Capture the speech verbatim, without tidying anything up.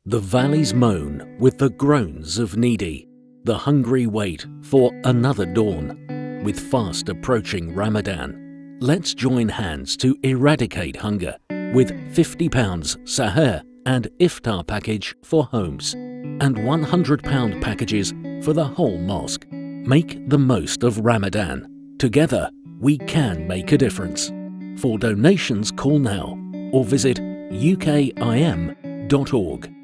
The valleys moan with the groans of needy. The hungry wait for another dawn. With fast approaching Ramadan, let's join hands to eradicate hunger with fifty pounds Sahur and Iftar package for homes and one hundred pound packages for the whole mosque. Make the most of Ramadan. Together, we can make a difference. For donations, call now or visit U K I M dot org.